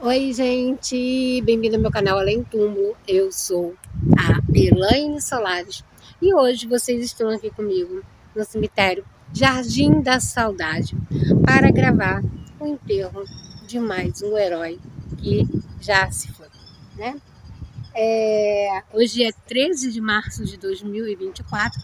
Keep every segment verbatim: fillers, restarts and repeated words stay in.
Oi, gente, bem-vindo ao meu canal Além Túmulo. Eu sou a Elaine Solares e hoje vocês estão aqui comigo no cemitério Jardim da Saudade para gravar o enterro de mais um herói que já se foi, né? É, hoje é treze de março de dois mil e vinte e quatro,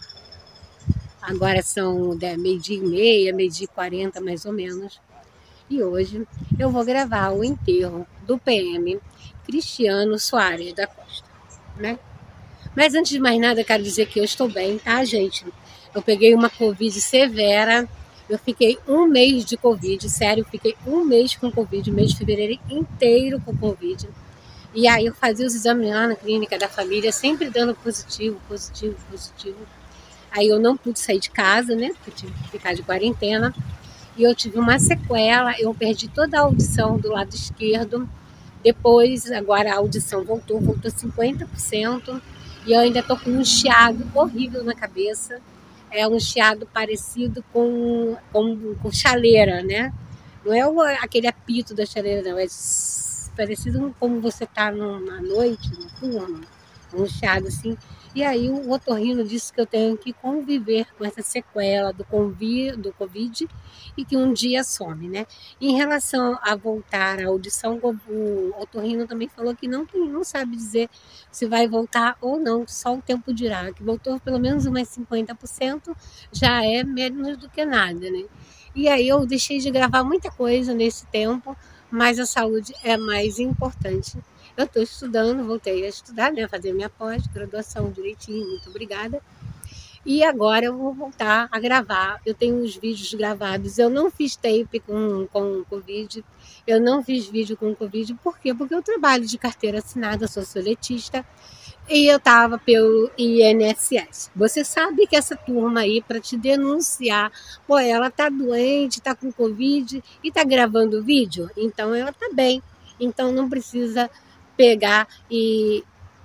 agora são meio-dia e meia, meio-dia e quarenta mais ou menos. E hoje eu vou gravar o enterro do P M Cristiano Soares da Costa, né? Mas antes de mais nada, eu quero dizer que eu estou bem, tá, gente? Eu peguei uma Covid severa, eu fiquei um mês de Covid, sério, eu fiquei um mês com Covid, o mês de fevereiro inteiro com Covid. E aí eu fazia os exames lá na clínica da família, sempre dando positivo, positivo, positivo. Aí eu não pude sair de casa, né? Porque eu tive que ficar de quarentena. E eu tive uma sequela, eu perdi toda a audição do lado esquerdo. Depois, agora a audição voltou, voltou cinquenta por cento. E eu ainda estou com um chiado horrível na cabeça. É um chiado parecido com, com, com chaleira, né? Não é o, aquele apito da chaleira, não. É parecido com como você está numa noite, no turno. Um chiado assim. E aí o otorrino disse que eu tenho que conviver com essa sequela do, convi, do Covid e que um dia some, né? Em relação a voltar à audição, o otorrino também falou que não, tem, não sabe dizer se vai voltar ou não, só o tempo dirá, que voltou pelo menos umas cinquenta por cento, já é menos do que nada, né? E aí eu deixei de gravar muita coisa nesse tempo, mas a saúde é mais importante. Eu estou estudando, voltei a estudar, né, fazer minha pós-graduação direitinho, muito obrigada. E agora eu vou voltar a gravar. Eu tenho os vídeos gravados. Eu não fiz tape com, com Covid. Eu não fiz vídeo com Covid. Por quê? Porque eu trabalho de carteira assinada, sou soletista. E eu estava pelo I N S S. Você sabe que essa turma aí, para te denunciar, pô, ela tá doente, tá com Covid e tá gravando vídeo, então ela tá bem. Então não precisa pegar e,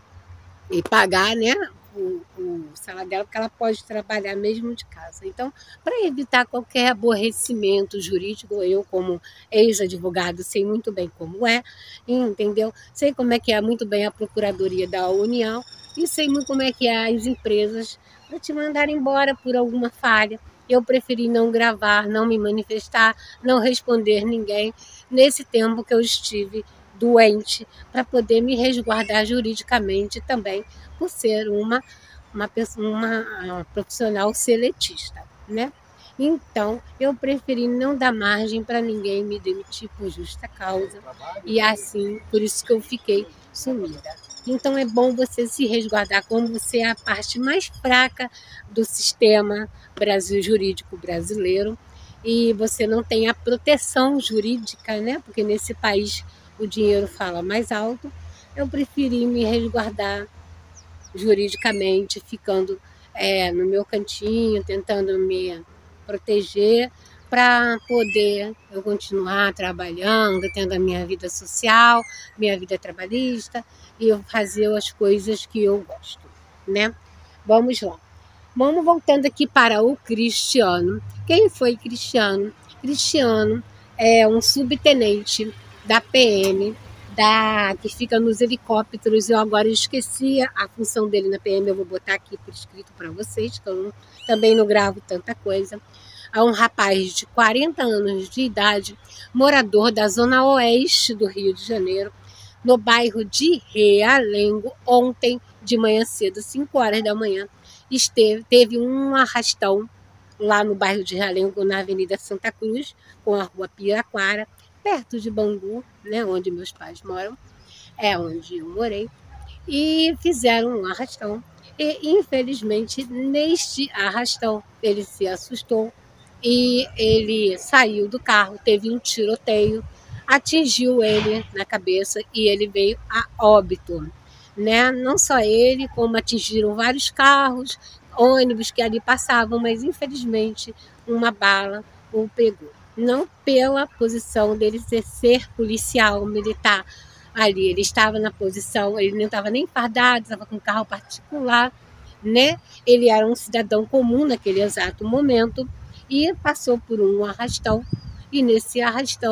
e pagar, né, o, o salário dela, porque ela pode trabalhar mesmo de casa. Então, para evitar qualquer aborrecimento jurídico, eu, como ex-advogado, sei muito bem como é, entendeu? Sei como é que é muito bem a Procuradoria da União e sei muito como é que é as empresas para te mandar embora por alguma falha. Eu preferi não gravar, não me manifestar, não responder ninguém nesse tempo que eu estive doente, para poder me resguardar juridicamente também, por ser uma, uma, pessoa, uma profissional seletista, né? Então, eu preferi não dar margem para ninguém me demitir por justa causa, e assim, por isso que eu fiquei sumida. Então, é bom você se resguardar, como você é a parte mais fraca do sistema Brasil, jurídico brasileiro, e você não tem a proteção jurídica, né? Porque nesse país o dinheiro fala mais alto. Eu preferi me resguardar juridicamente, ficando é, no meu cantinho, tentando me proteger, para poder eu continuar trabalhando, tendo a minha vida social, minha vida trabalhista, e eu fazer as coisas que eu gosto, né? Vamos lá. Vamos voltando aqui para o Cristiano. Quem foi Cristiano? Cristiano é um subtenente da P M, da, que fica nos helicópteros. Eu agora esqueci a função dele na P M, eu vou botar aqui por escrito para vocês, que eu não, também não gravo tanta coisa. É um rapaz de quarenta anos de idade, morador da zona oeste do Rio de Janeiro, no bairro de Realengo. Ontem de manhã cedo, cinco horas da manhã, esteve, teve um arrastão lá no bairro de Realengo, na Avenida Santa Cruz, com a rua Piraquara, perto de Bangu, né, onde meus pais moram, é onde eu morei, e fizeram um arrastão. E, infelizmente, neste arrastão, ele se assustou e ele saiu do carro, teve um tiroteio, atingiu ele na cabeça e ele veio a óbito, né? Não só ele, como atingiram vários carros, ônibus que ali passavam, mas infelizmente uma bala o pegou. Não pela posição dele ser, ser policial militar ali, ele estava na posição, ele não estava nem fardado, estava com um carro particular, né? Ele era um cidadão comum naquele exato momento e passou por um arrastão, e nesse arrastão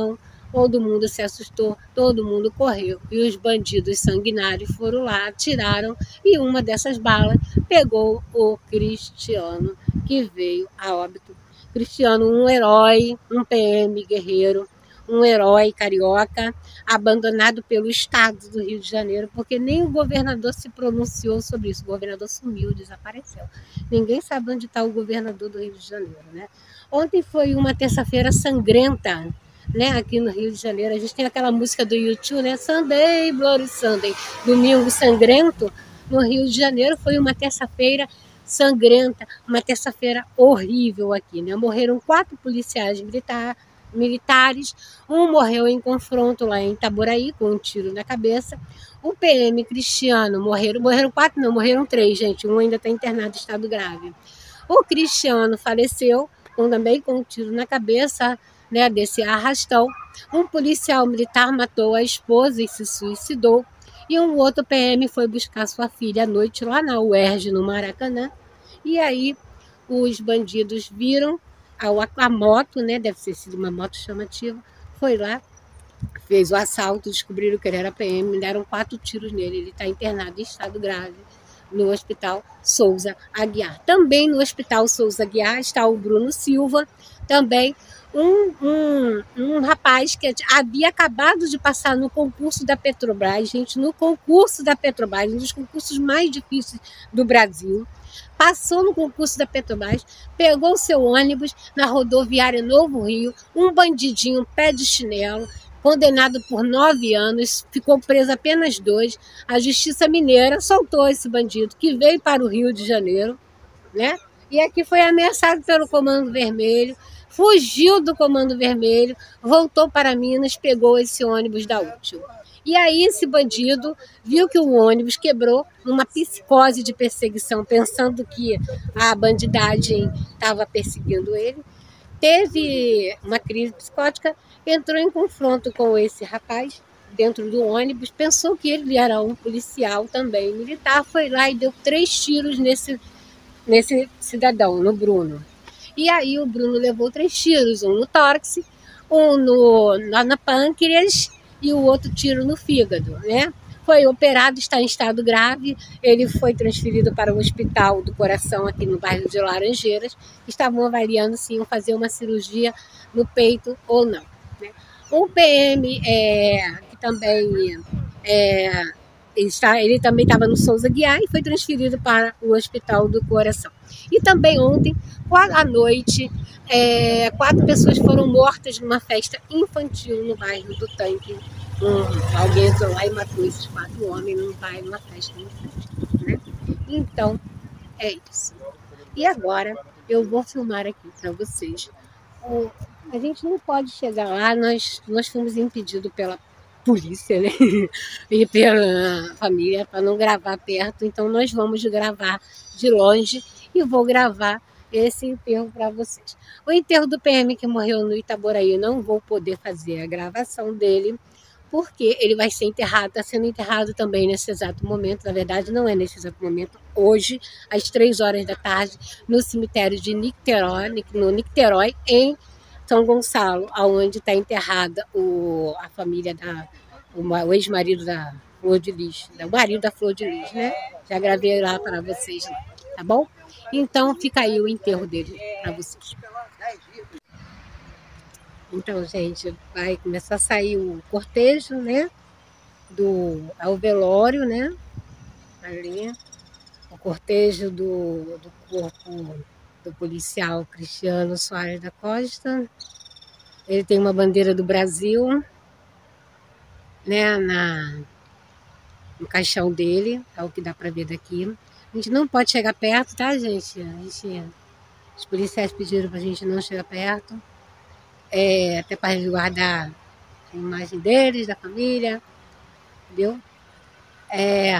todo mundo se assustou, todo mundo correu. E os bandidos sanguinários foram lá, atiraram, e uma dessas balas pegou o Cristiano, que veio a óbito. Cristiano, um herói, um P M guerreiro, um herói carioca, abandonado pelo Estado do Rio de Janeiro, porque nem o governador se pronunciou sobre isso. O governador sumiu, desapareceu. Ninguém sabe onde está o governador do Rio de Janeiro, né? Ontem foi uma terça-feira sangrenta, né? Aqui no Rio de Janeiro. A gente tem aquela música do YouTube, né? Sunday, Bloody Sunday, Domingo Sangrento. No Rio de Janeiro foi uma terça-feira sangrenta, uma terça-feira horrível aqui, né? Morreram quatro policiais militares, militares, um morreu em confronto lá em Itaboraí, com um tiro na cabeça. O P M Cristiano, morreram, morreram quatro, não, morreram três, gente, um ainda está internado em estado grave. O Cristiano faleceu, um também com um tiro na cabeça, né, desse arrastão. Um policial militar matou a esposa e se suicidou. E um outro P M foi buscar sua filha à noite lá na U E R J, no Maracanã. E aí os bandidos viram a, a moto, né, deve ter sido uma moto chamativa, foi lá, fez o assalto, descobriram que ele era P M, deram quatro tiros nele, ele está internado em estado grave no Hospital Souza Aguiar. Também no Hospital Souza Aguiar está o Bruno Silva, também um, um, um rapaz que havia acabado de passar no concurso da Petrobras, gente, no concurso da Petrobras, um dos concursos mais difíceis do Brasil. Passou no concurso da Petrobras, pegou seu ônibus na rodoviária Novo Rio, um bandidinho, pé de chinelo, condenado por nove anos, ficou preso apenas dois. A Justiça Mineira soltou esse bandido, que veio para o Rio de Janeiro, né? E aqui foi ameaçado pelo Comando Vermelho, fugiu do Comando Vermelho, voltou para Minas, pegou esse ônibus da Útil. E aí esse bandido viu que o ônibus quebrou, numa psicose de perseguição, pensando que a bandidagem estava perseguindo ele. Teve uma crise psicótica, entrou em confronto com esse rapaz dentro do ônibus, pensou que ele era um policial também militar, foi lá e deu três tiros nesse, nesse cidadão, no Bruno. E aí o Bruno levou três tiros, um no tórax, um no, na, na pâncreas, e o outro tiro no fígado, né? Foi operado, está em estado grave, ele foi transferido para o Hospital do Coração aqui no bairro de Laranjeiras. Estavam avaliando se iam fazer uma cirurgia no peito ou não, né? O P M, é, que também é, está, ele também estava no Souza Aguiar e foi transferido para o Hospital do Coração. E também ontem, à noite, é, quatro pessoas foram mortas numa festa infantil no bairro do Tanque. Um, alguém entrou lá e matou esses quatro homens num bairro, numa festa infantil, né? Então, é isso. E agora eu vou filmar aqui para vocês. O, a gente não pode chegar lá, nós, nós fomos impedidos pela polícia, né? E pela família para não gravar perto, então nós vamos gravar de longe e vou gravar esse enterro para vocês. O enterro do P M que morreu no Itaboraí, não vou poder fazer a gravação dele, porque ele vai ser enterrado, está sendo enterrado também nesse exato momento, na verdade não é nesse exato momento, hoje, às três horas da tarde, no cemitério de Nicterói, no Nicterói, em São Gonçalo, onde está enterrada o, a família da, o, o ex-marido da Flor de Lis, o marido da Flor de Lis, né? Já gravei lá para vocês, tá bom? Então fica aí o enterro dele para vocês. Então, gente, vai começar a sair o cortejo, né? Do, ao velório, né? Ali, o cortejo do, do corpo do policial Cristiano Soares da Costa. Ele tem uma bandeira do Brasil, né? Na, no caixão dele, é o que dá para ver daqui. A gente não pode chegar perto, tá, gente? A gente os policiais pediram para a gente não chegar perto. É, até para resguardar a imagem deles, da família, entendeu? É,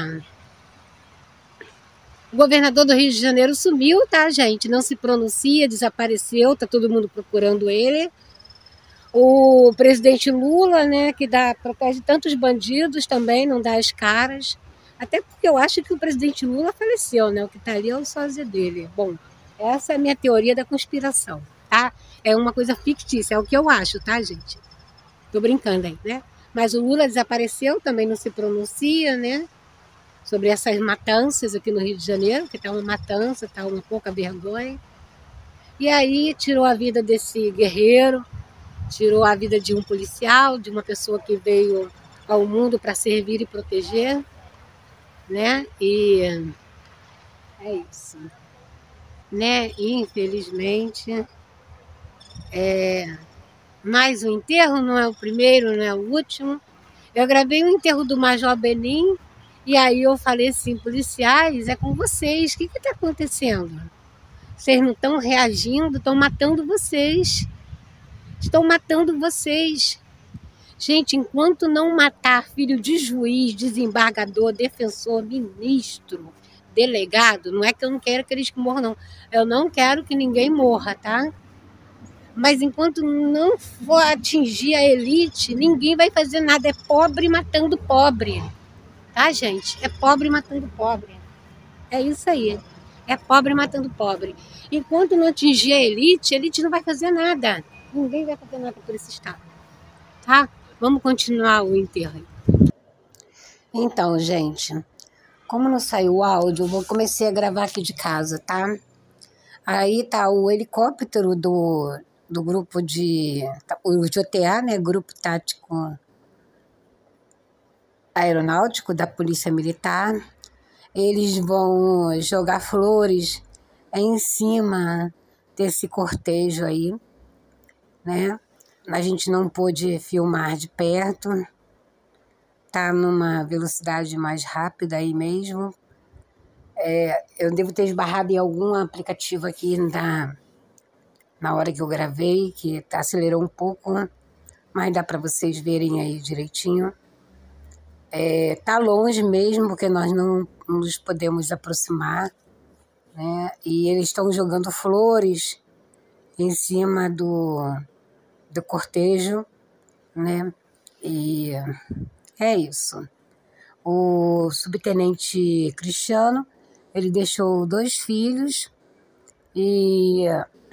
o governador do Rio de Janeiro sumiu, tá, gente? Não se pronuncia, desapareceu, tá todo mundo procurando ele. O presidente Lula, né, que dá, protege tantos bandidos também, não dá as caras. Até porque eu acho que o presidente Lula faleceu, né? O que tá ali é o sósia dele. Bom, essa é a minha teoria da conspiração, tá? É uma coisa fictícia, é o que eu acho, tá, gente? Tô brincando aí, né? Mas o Lula desapareceu, também não se pronuncia, né? Sobre essas matanças aqui no Rio de Janeiro, que tá uma matança, tá uma pouca vergonha. E aí tirou a vida desse guerreiro, tirou a vida de um policial, de uma pessoa que veio ao mundo para servir e proteger, né? E é isso, né? E, infelizmente, é mais um enterro, não é o primeiro, não é o último. Eu gravei o enterro do Major Benim e aí eu falei assim, policiais, é com vocês, o que está acontecendo? Vocês não estão reagindo, estão matando vocês. Estão matando vocês. Gente, enquanto não matar filho de juiz, desembargador, defensor, ministro, delegado, não é que eu não quero que eles morram, não. Eu não quero que ninguém morra, tá? Mas enquanto não for atingir a elite, ninguém vai fazer nada. É pobre matando pobre. Tá, gente? É pobre matando pobre. É isso aí. É pobre matando pobre. Enquanto não atingir a elite, a elite não vai fazer nada. Ninguém vai fazer nada por esse estado. Tá? Vamos continuar o enterro. Então, gente, como não saiu o áudio, eu vou comecei a gravar aqui de casa, tá? Aí tá o helicóptero do, do grupo de... o J T A, né? Grupo Tático Aeronáutico da Polícia Militar. Eles vão jogar flores em cima desse cortejo aí, né? A gente não pôde filmar de perto, tá numa velocidade mais rápida aí mesmo. É, eu devo ter esbarrado em algum aplicativo aqui na, na hora que eu gravei, que acelerou um pouco, mas dá para vocês verem aí direitinho. É, tá longe mesmo, porque nós não nos podemos aproximar, né? E eles estão jogando flores em cima do, do cortejo, né? E é isso. O subtenente Cristiano, ele deixou dois filhos e,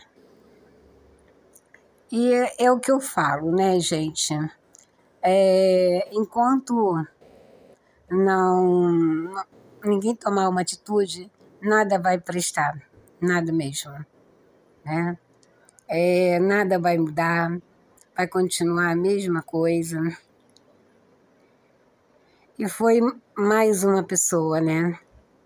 e é, é o que eu falo, né, gente? É, enquanto não, não ninguém tomar uma atitude, nada vai prestar, nada mesmo, né? É, nada vai mudar, vai continuar a mesma coisa. E foi mais uma pessoa, né?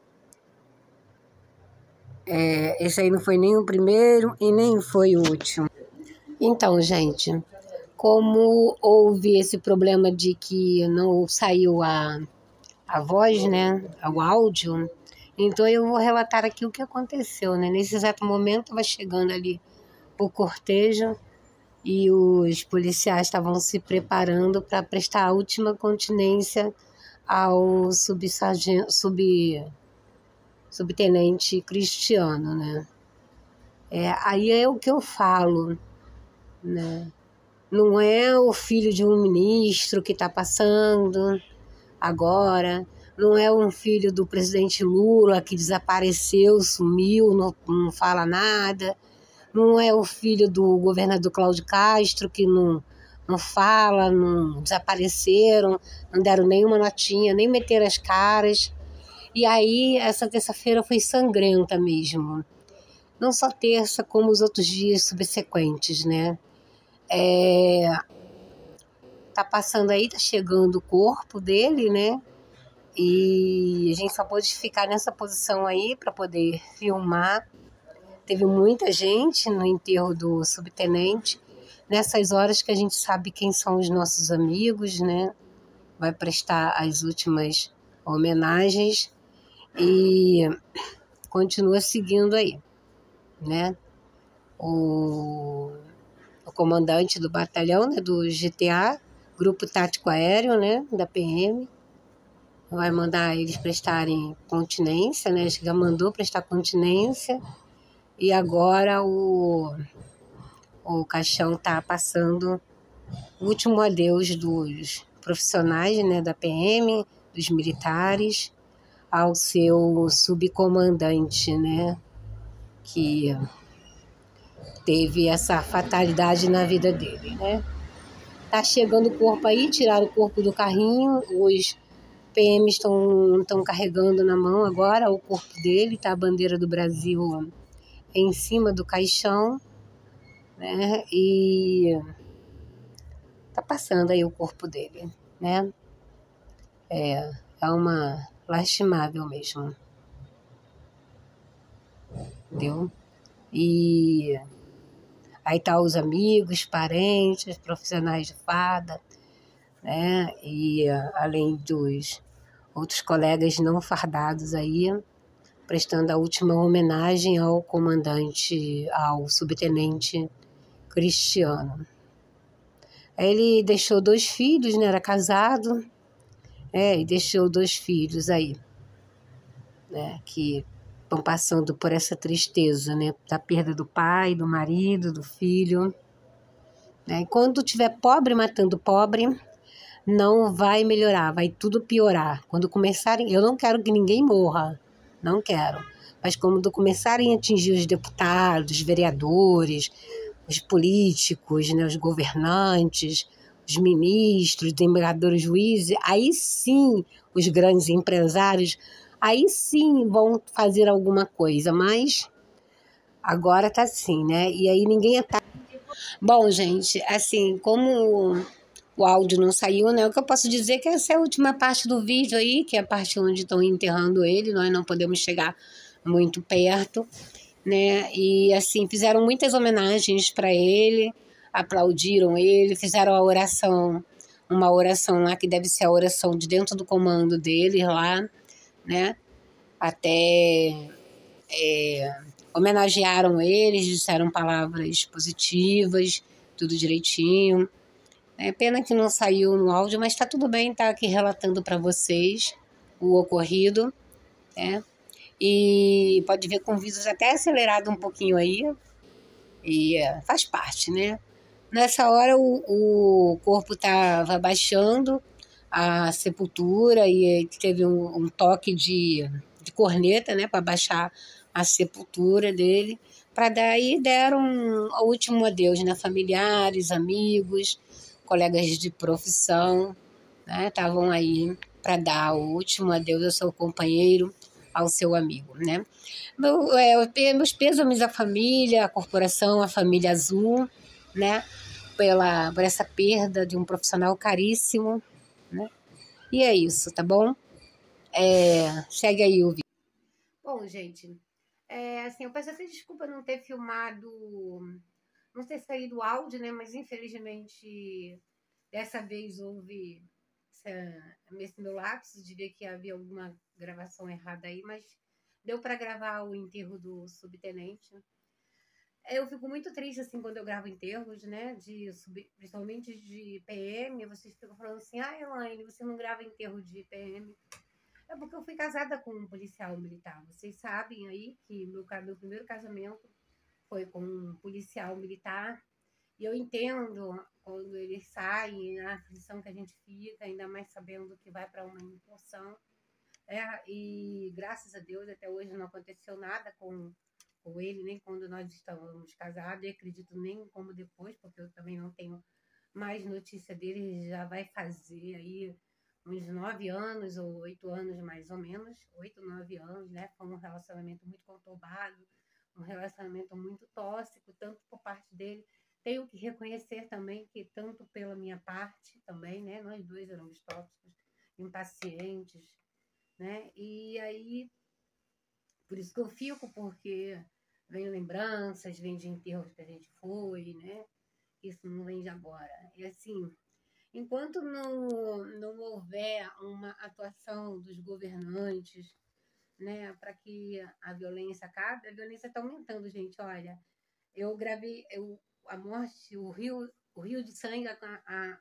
É, esse aí não foi nem o primeiro e nem foi o último. Então, gente, como houve esse problema de que não saiu a, a voz, né? O áudio, então eu vou relatar aqui o que aconteceu, né? Nesse exato momento, vai chegando ali o cortejo e os policiais estavam se preparando para prestar a última continência ao subsargento, sub, subtenente Cristiano, né? É, aí é o que eu falo, né? Não é o filho de um ministro que está passando agora, não é um filho do presidente Lula que desapareceu, sumiu, não, não fala nada, não é o filho do governador Cláudio Castro que não, não fala, não desapareceram, não deram nenhuma notinha, nem meteram as caras. E aí essa terça-feira foi sangrenta mesmo. Não só terça, como os outros dias subsequentes, né? É, tá passando aí, tá chegando o corpo dele, né? E a gente só pôde ficar nessa posição aí para poder filmar. Teve muita gente no enterro do subtenente. Nessas horas que a gente sabe quem são os nossos amigos, né? Vai prestar as últimas homenagens e continua seguindo aí, né? O, o comandante do batalhão, né, do G T A, Grupo Tático Aéreo, né, da P M, vai mandar eles prestarem continência, né? Já mandou prestar continência e agora o, o caixão está passando o último adeus dos profissionais, né, da P M, dos militares, ao seu subcomandante, né, que teve essa fatalidade na vida dele, né? Tá chegando o corpo aí, tiraram o corpo do carrinho, os P Ms estão carregando na mão agora o corpo dele, tá a bandeira do Brasil em cima do caixão, né? E tá passando aí o corpo dele, né? É, é uma lastimável mesmo, entendeu? E aí tá os amigos, parentes, profissionais de fada, né? E além dos outros colegas não fardados aí, prestando a última homenagem ao comandante, ao subtenente Cristiano. Ele deixou dois filhos, né? Era casado, é, e deixou dois filhos aí, né? Que estão passando por essa tristeza, né? Da perda do pai, do marido, do filho. Né? E quando tiver pobre matando pobre, não vai melhorar, vai tudo piorar. Quando começarem, eu não quero que ninguém morra, não quero. Mas quando começarem a atingir os deputados, os vereadores, os políticos, né, os governantes, os ministros, desembargadores, juízes, aí sim os grandes empresários, aí sim vão fazer alguma coisa, mas agora tá assim, né? E aí ninguém tá. Bom, gente, assim, como o áudio não saiu, né? O que eu posso dizer é que essa é a última parte do vídeo aí, que é a parte onde estão enterrando ele, nós não podemos chegar muito perto, né? E assim, fizeram muitas homenagens para ele, aplaudiram ele, fizeram a oração, uma oração lá que deve ser a oração de dentro do comando dele lá, né? Até é, homenagearam eles, disseram palavras positivas, tudo direitinho. É pena que não saiu no áudio, mas tá tudo bem, tá aqui relatando para vocês o ocorrido, né? E pode ver com vídeos até acelerado um pouquinho aí, e é, faz parte, né? Nessa hora o, o corpo tava baixando a sepultura e teve um, um toque de, de corneta, né, para baixar a sepultura dele, para daí deram o último adeus, né? Familiares, amigos, colegas de profissão, né, estavam aí para dar o último adeus ao seu companheiro, ao seu amigo, né? Meu, é, meus pêsames à família, à corporação, à família Azul, né? Pela, por essa perda de um profissional caríssimo, né? E é isso, tá bom? É, segue aí o vídeo. Bom, gente, é, assim, eu peço até desculpa não ter filmado, não ter saído o áudio, né? Mas infelizmente dessa vez houve essa, esse meu lapso de ver que havia alguma gravação errada aí, mas deu para gravar o enterro do subtenente. Eu fico muito triste assim quando eu gravo enterros, né? De sub, principalmente de P M. Vocês ficam falando assim: ah, Elaine, você não grava enterro de P M? É porque eu fui casada com um policial militar. Vocês sabem aí que meu, meu primeiro casamento foi com um policial militar. E eu entendo quando eles saem, a aflição que a gente fica, ainda mais sabendo que vai para uma incursão. É, e graças a Deus até hoje não aconteceu nada com, com ele, nem quando nós estávamos casados, e acredito nem como depois, porque eu também não tenho mais notícia dele. Ele já vai fazer aí uns nove anos ou oito anos mais ou menos, oito, nove anos, né? Foi um relacionamento muito conturbado, um relacionamento muito tóxico, tanto por parte dele. Tenho que reconhecer também que tanto pela minha parte também, né? Nós dois éramos tóxicos, impacientes, né? E aí, por isso que eu fico, porque vem lembranças, vem de enterros que a gente foi, né? Isso não vem de agora. E assim, enquanto não, não houver uma atuação dos governantes, né, para que a violência acabe, a violência está aumentando, gente. Olha, eu gravei eu, a morte, o rio, o rio de sangue, a, a,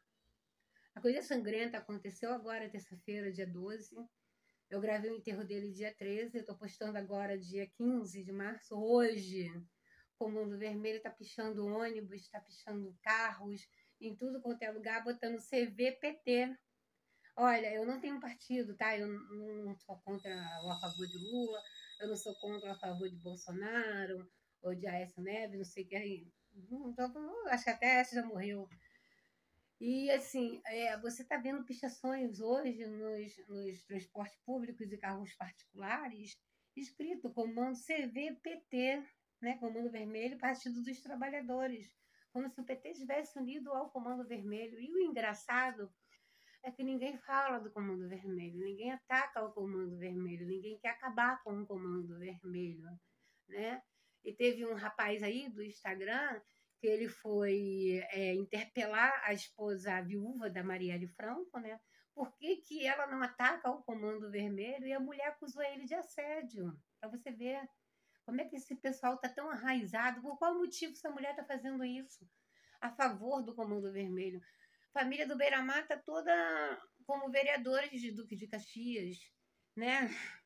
a coisa sangrenta aconteceu agora, terça-feira, dia doze. Eu gravei o enterro dele dia treze, eu tô postando agora dia quinze de março, hoje. O Comando Vermelho está pichando ônibus, está pichando carros, em tudo quanto é lugar, botando C V P T. Olha, eu não tenho partido, tá? Eu não sou contra ou a favor de Lula, eu não sou contra ou a favor de Bolsonaro, ou de Aécio Neves, não sei o que. Acho que até essa já morreu. E, assim, é, você está vendo pichações hoje nos, nos transportes públicos e carros particulares, escrito Comando C V P T, né? Comando Vermelho, Partido dos Trabalhadores, como se o P T tivesse unido ao Comando Vermelho. E o engraçado é que ninguém fala do Comando Vermelho, ninguém ataca o Comando Vermelho, ninguém quer acabar com o Comando Vermelho, né? E teve um rapaz aí do Instagram que ele foi é, interpelar a esposa a viúva da Marielle Franco, né? Por que, que ela não ataca o Comando Vermelho? E a mulher acusou ele de assédio. Para você ver como é que esse pessoal está tão arraizado. Por qual motivo essa mulher está fazendo isso? A favor do Comando Vermelho. A família do Beiramar está toda como vereadores de Duque de Caxias, né?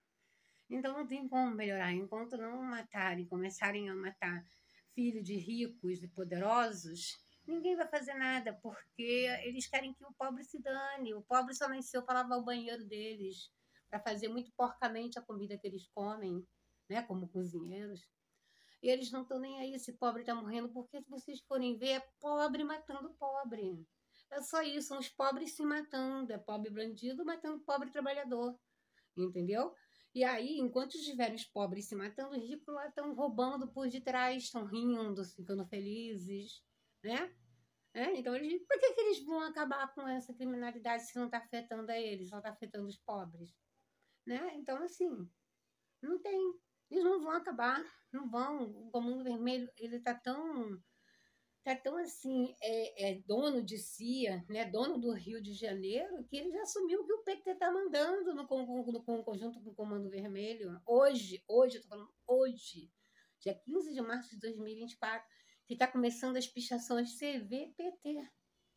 Então não tem como melhorar. Enquanto não matarem, começarem a matar filhos de ricos e poderosos, ninguém vai fazer nada, porque eles querem que o pobre se dane. O pobre só nasceu para lavar o banheiro deles, para fazer muito porcamente a comida que eles comem, né, como cozinheiros. E eles não estão nem aí, esse pobre está morrendo, porque se vocês forem ver, é pobre matando pobre. É só isso, são os pobres se matando, é pobre bandido matando pobre trabalhador, entendeu? E aí, enquanto estiverem os pobres se matando, os ricos lá estão roubando por detrás, estão rindo, ficando felizes, né? É, então, eles, por que, que eles vão acabar com essa criminalidade se não está afetando a eles, só está afetando os pobres? Né? Então, assim, não tem. Eles não vão acabar, não vão. O Comando Vermelho, ele está tão tá tão assim, é, é dono de si, né, dono do Rio de Janeiro, que ele já assumiu que o P T está mandando no, no, no conjunto com o Comando Vermelho. Hoje, hoje, eu tô falando hoje, dia quinze de março de dois mil e vinte e quatro, que está começando as pichações C V P T.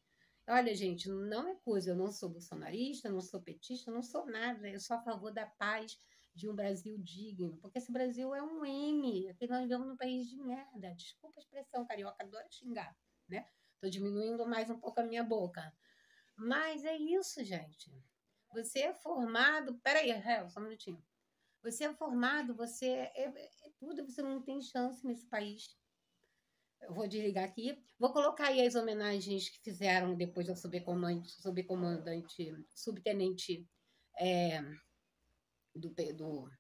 Olha, gente, não é coisa, eu não sou bolsonarista, não sou petista, não sou nada, eu sou a favor da paz, de um Brasil digno, porque esse Brasil é um M, aqui nós vivemos num país de merda, desculpa a expressão, carioca adora xingar, né? Tô diminuindo mais um pouco a minha boca, mas é isso, gente, você é formado, peraí, Hel, só um minutinho, você é formado, você é, é tudo, você não tem chance nesse país. Eu vou desligar aqui. Vou colocar aí as homenagens que fizeram depois ao subcomandante, subcomandante subtenente é, do, do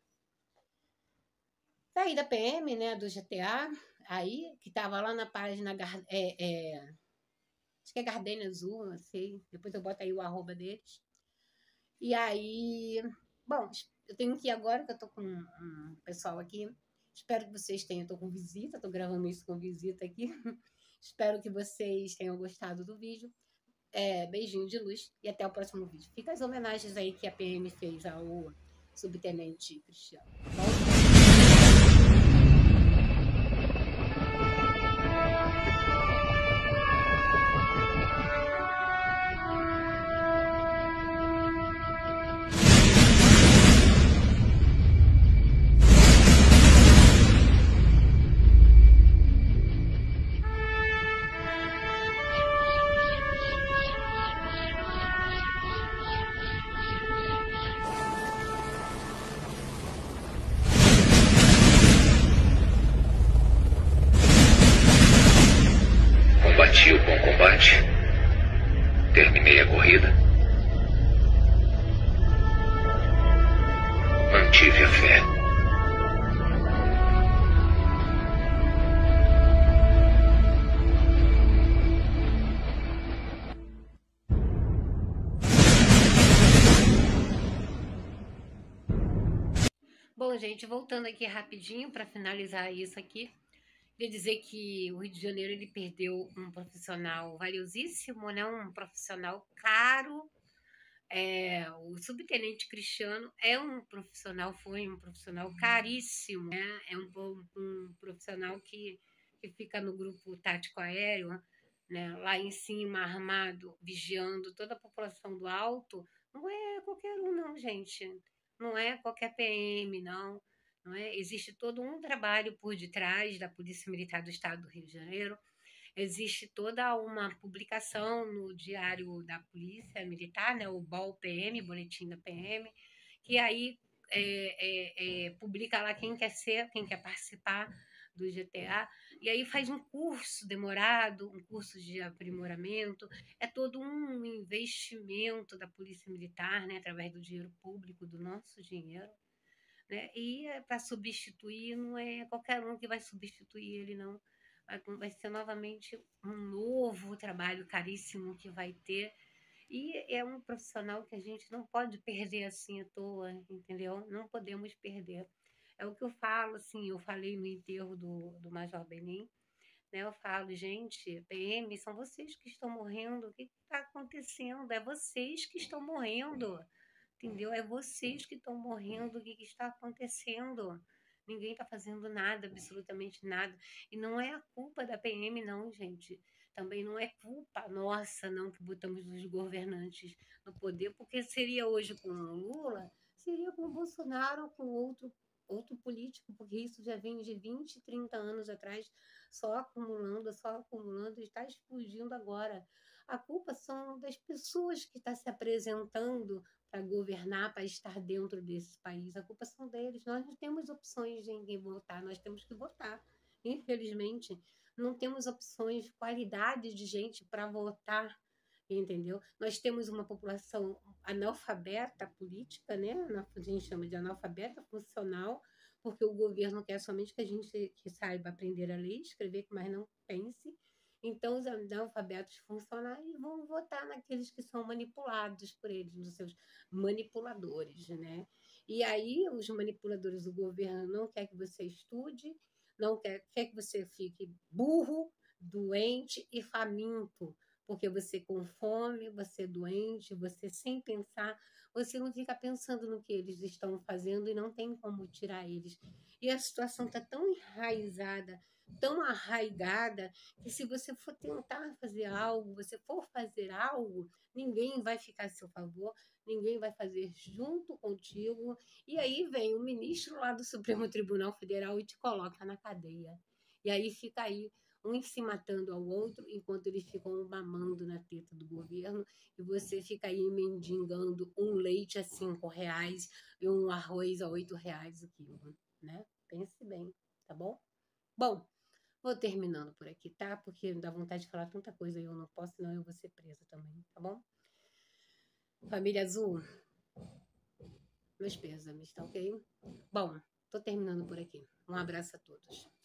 daí da P M, né, do G T A, aí, que estava lá na página, é, é, acho que é Gardenia Azul, não sei, depois eu boto aí o arroba deles. E aí, bom, eu tenho que ir agora, que eu tô com um pessoal aqui. Espero que vocês tenham, eu tô com visita, tô gravando isso com visita aqui. Espero que vocês tenham gostado do vídeo. É, beijinho de luz e até o próximo vídeo. Fica as homenagens aí que a P M fez ao subtenente Cristiano. Tá bom? Combati o bom combate, terminei a corrida, mantive a fé. Bom, gente, voltando aqui rapidinho para finalizar isso aqui. Queria dizer que o Rio de Janeiro ele perdeu um profissional valiosíssimo, né? Um profissional caro. É, o subtenente Cristiano é um profissional, foi um profissional caríssimo, né? É um, um profissional que, que fica no grupo tático aéreo, né? Lá em cima, armado, vigiando toda a população do alto. Não é qualquer um, não, gente. Não é qualquer P M, não. Não é? Existe todo um trabalho por detrás da Polícia Militar do Estado do Rio de Janeiro. Existe toda uma publicação no Diário da Polícia Militar, né, o B O L P M, Boletim da P M, que aí é, é, é, publica lá quem quer ser, quem quer participar do G T A, e aí faz um curso demorado, um curso de aprimoramento, é todo um investimento da Polícia Militar, né, através do dinheiro público, do nosso dinheiro, né, e é para substituir, não é qualquer um que vai substituir ele, não. Vai, vai ser novamente um novo trabalho caríssimo que vai ter, e é um profissional que a gente não pode perder assim à toa, entendeu? Não podemos perder. É o que eu falo, assim, eu falei no enterro do, do Major Benim, né? Eu falo, gente, P M, são vocês que estão morrendo, o que está acontecendo? É vocês que estão morrendo, entendeu? É vocês que estão morrendo, o que, que está acontecendo? Ninguém está fazendo nada, absolutamente nada. E não é a culpa da P M, não, gente. Também não é culpa nossa, não, que botamos os governantes no poder, porque seria hoje com o Lula, seria com o Bolsonaro ou com outro, outro político, porque isso já vem de vinte, trinta anos atrás, só acumulando, só acumulando, e está explodindo agora. A culpa são das pessoas que estão se apresentando para governar, para estar dentro desse país. A culpa são deles. Nós não temos opções de ninguém votar, nós temos que votar. Infelizmente, não temos opções de qualidade de gente para votar, entendeu? Nós temos uma população analfabeta política, né? A gente chama de analfabeta funcional, porque o governo quer somente que a gente que saiba aprender a ler, escrever, mas não pense. Então, os analfabetos funcionais vão votar naqueles que são manipulados por eles, nos seus manipuladores, né? E aí, os manipuladores do governo não querem que você estude, não quer, quer que você fique burro, doente e faminto, porque você com fome, você doente, você sem pensar, você não fica pensando no que eles estão fazendo e não tem como tirar eles. E a situação está tão enraizada, tão arraigada, que se você for tentar fazer algo, você for fazer algo, ninguém vai ficar a seu favor, ninguém vai fazer junto contigo, e aí vem o ministro lá do Supremo Tribunal Federal e te coloca na cadeia. E aí fica aí um se matando ao outro, enquanto eles ficam mamando na teta do governo, e você fica aí mendigando um leite a cinco reais e um arroz a oito reais o quilo, né? Pense bem, tá bom? Bom, vou terminando por aqui, tá? Porque dá vontade de falar tanta coisa e eu não posso, senão eu vou ser presa também, tá bom? Família Azul, meus pêsames, tá ok? Bom, tô terminando por aqui. Um abraço a todos.